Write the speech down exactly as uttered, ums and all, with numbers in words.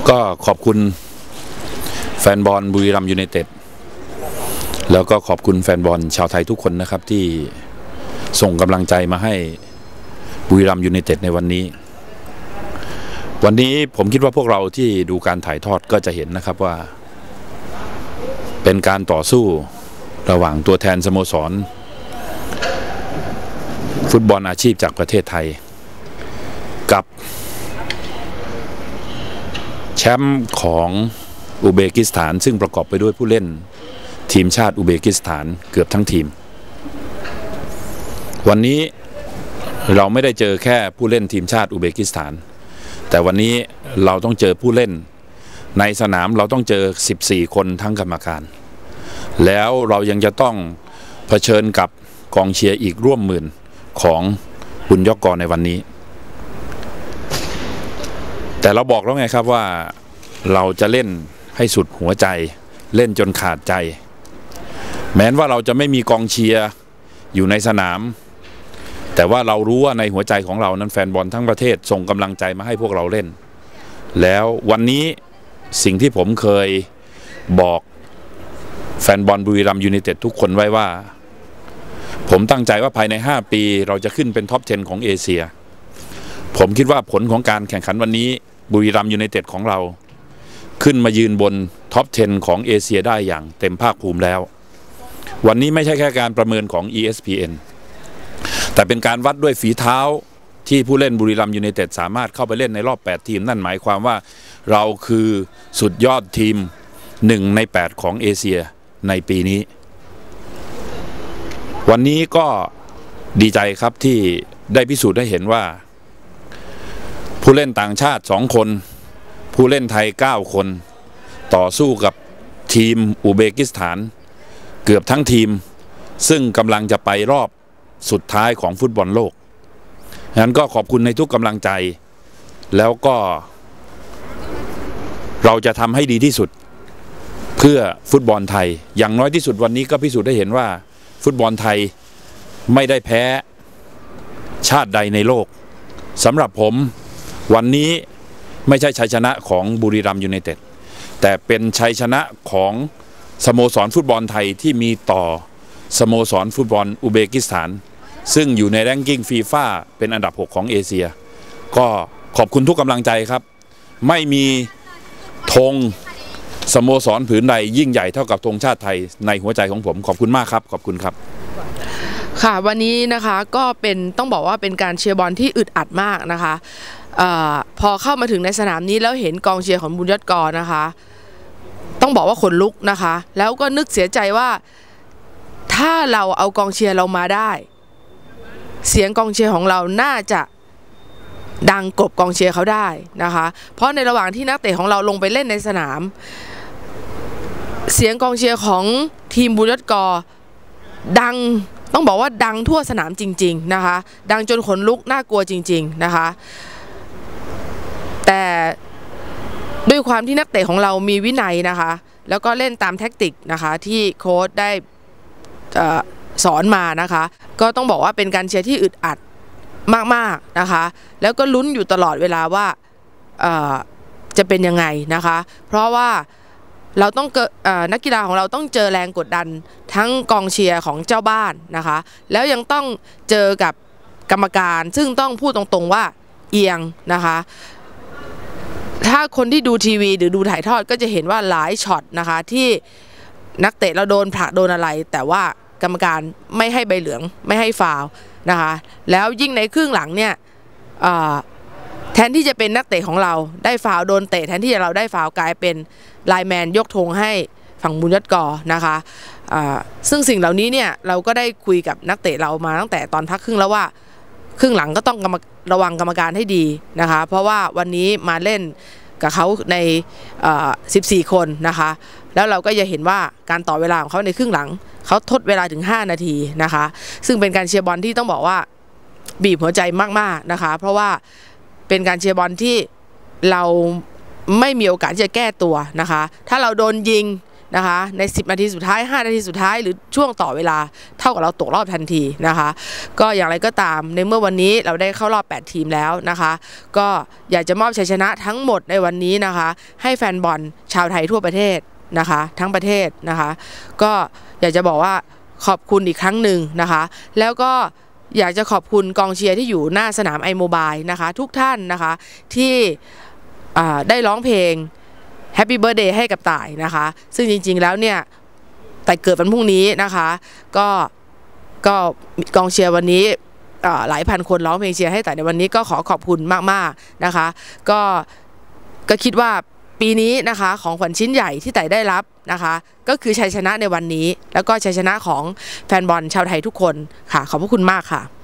ก็ขอบคุณแฟนบอลบุรีรัมย์ยูไนเต็ดแล้วก็ขอบคุณแฟนบอลชาวไทยทุกคนนะครับที่ส่งกำลังใจมาให้บุรีรัมย์ยูไนเต็ดในวันนี้วันนี้ผมคิดว่าพวกเราที่ดูการถ่ายทอดก็จะเห็นนะครับว่าเป็นการต่อสู้ระหว่างตัวแทนสโมสรฟุตบอลอาชีพจากประเทศไทยกับแชมป์ของอุซเบกิสถานซึ่งประกอบไปด้วยผู้เล่นทีมชาติอุซเบกิสถานเกือบทั้งทีมวันนี้เราไม่ได้เจอแค่ผู้เล่นทีมชาติอุซเบกิสถานแต่วันนี้เราต้องเจอผู้เล่นในสนามเราต้องเจอสิบสี่คนทั้งกรรมการแล้วเรายังจะต้องเผชิญกับกองเชียร์อีกร่วมหมื่นของบุญยกรในวันนี้แต่เราบอกแล้วไงครับว่าเราจะเล่นให้สุดหัวใจเล่นจนขาดใจแม้ว่าเราจะไม่มีกองเชียร์อยู่ในสนามแต่ว่าเรารู้ว่าในหัวใจของเรานั้นแฟนบอลทั้งประเทศส่งกำลังใจมาให้พวกเราเล่นแล้ววันนี้สิ่งที่ผมเคยบอกแฟนบอลบุรีรัมย์ยูไนเต็ดทุกคนไว้ว่าผมตั้งใจว่าภายในห้าปีเราจะขึ้นเป็นท็อปสิบของเอเชียผมคิดว่าผลของการแข่งขันวันนี้บุรีรัมย์ยูไนเต็ดของเราขึ้นมายืนบนท็อปสิบของเอเชียได้อย่างเต็มภาคภูมิแล้ววันนี้ไม่ใช่แค่การประเมินของ อี เอส พี เอ็น แต่เป็นการวัดด้วยฝีเท้าที่ผู้เล่นบุรีรัมย์ยูไนเต็ดสามารถเข้าไปเล่นในรอบแปดทีมนั่นหมายความว่าเราคือสุดยอดทีมหนึ่งในแปดของเอเชียในปีนี้วันนี้ก็ดีใจครับที่ได้พิสูจน์ให้เห็นว่าผู้เล่นต่างชาติสองคนผู้เล่นไทยเก้าคนต่อสู้กับทีมอุซเบกิสถานเกือบทั้งทีมซึ่งกำลังจะไปรอบสุดท้ายของฟุตบอลโลกฉะนั้นก็ขอบคุณในทุกกำลังใจแล้วก็เราจะทำให้ดีที่สุดเพื่อฟุตบอลไทยอย่างน้อยที่สุดวันนี้ก็พิสูจน์ได้เห็นว่าฟุตบอลไทยไม่ได้แพ้ชาติใดในโลกสำหรับผมวันนี้ไม่ใช่ชัยชนะของบุรีรัมย์ยูไนเต็ดแต่เป็นชัยชนะของสโมสรฟุตบอลไทยที่มีต่อสโมสรฟุตบอลอุซเบกิสถานซึ่งอยู่ในแรงกิ้งฟีฟ่าเป็นอันดับหกของเอเชียก็ขอบคุณทุกกำลังใจครับไม่มีธงสโมสรผืนใดยิ่งใหญ่เท่ากับธงชาติไทยในหัวใจของผมขอบคุณมากครับขอบคุณครับค่ะวันนี้นะคะก็เป็นต้องบอกว่าเป็นการเชียร์บอลที่อึดอัดมากนะคะอพอเข้ามาถึงในสนามนี้แล้วเห็นกองเชียร์ของบุญยกรนะคะต้องบอกว่าขนลุกนะคะแล้วก็นึกเสียใจว่าถ้าเราเอากองเชียร์เรามาได้เสียงกองเชียร์ของเราน่าจะดังกบกองเชียร์เขาได้นะคะเพราะในระหว่างที่นักเตะของเราลงไปเล่นในสนามเสียงกองเชียร์ของทีมบุญยกรดังต้องบอกว่าดังทั่วสนามจริงๆนะคะดังจนขนลุกน่ากลัวจริงๆนะคะแต่ด้วยความที่นักเตะของเรามีวินัยนะคะแล้วก็เล่นตามแท็กติกนะคะที่โค้ชได้สอนมานะคะก็ต้องบอกว่าเป็นการเชียร์ที่อึดอัดมากๆนะคะแล้วก็ลุ้นอยู่ตลอดเวลาว่าจะเป็นยังไงนะคะเพราะว่าเราต้องนักกีฬาของเราต้องเจอแรงกดดันทั้งกองเชียร์ของเจ้าบ้านนะคะแล้วยังต้องเจอกับกรรมการซึ่งต้องพูดตรงๆว่าเอียงนะคะถ้าคนที่ดูทีวีหรือดูถ่ายทอดก็จะเห็นว่าหลายช็อตนะคะที่นักเตะเราโดนผลักโดนอะไรแต่ว่ากรรมการไม่ให้ใบเหลืองไม่ให้ฟาวล์นะคะแล้วยิ่งในครึ่งหลังเนี่ยแทนที่จะเป็นนักเตะของเราได้ฟาวล์โดนเตะแทนที่เราได้ฟาวล์กลายเป็นไลน์แมนยกธงให้ฝั่งบุญยกรนะคะซึ่งสิ่งเหล่านี้เนี่ยเราก็ได้คุยกับนักเตะเรามาตั้งแต่ตอนพักครึ่งแล้วว่าครึ่งหลังก็ต้องระวังกรรมการให้ดีนะคะเพราะว่าวันนี้มาเล่นกับเขาในสิบสี่คนนะคะแล้วเราก็จะเห็นว่าการต่อเวลาของเขาในครึ่งหลังเขาทดเวลาถึงห้านาทีนะคะซึ่งเป็นการเชียร์บอลที่ต้องบอกว่าบีบหัวใจมากๆนะคะเพราะว่าเป็นการเชียร์บอลที่เราไม่มีโอกาสที่จะแก้ตัวนะคะถ้าเราโดนยิงนะคะในสิบนาทีสุดท้ายห้านาทีสุดท้ายหรือช่วงต่อเวลาเท่ากับเราตกรอบทันทีนะคะก็อย่างไรก็ตามในเมื่อวันนี้เราได้เข้ารอบแปดทีมแล้วนะคะก็อยากจะมอบชัยชนะทั้งหมดในวันนี้นะคะให้แฟนบอลชาวไทยทั่วประเทศนะคะทั้งประเทศนะคะก็อยากจะบอกว่าขอบคุณอีกครั้งหนึ่งนะคะแล้วก็อยากจะขอบคุณกองเชียร์ที่อยู่หน้าสนามไอโมบายนะคะทุกท่านนะคะที่ได้ร้องเพลง Happy Birthday ให้กับต่ายนะคะซึ่งจริงๆแล้วเนี่ยแต่เกิดวันพรุ่งนี้นะคะก็ก็กองเชียร์วันนี้หลายพันคนร้องเพลงเชียร์ให้ต่ายในวันนี้ก็ขอขอบคุณมากๆนะคะก็ก็คิดว่าปีนี้นะคะของขวัญชิ้นใหญ่ที่ต่ายได้รับนะคะก็คือชัยชนะในวันนี้แล้วก็ชัยชนะของแฟนบอลชาวไทยทุกคนค่ะขอบพระคุณมากค่ะ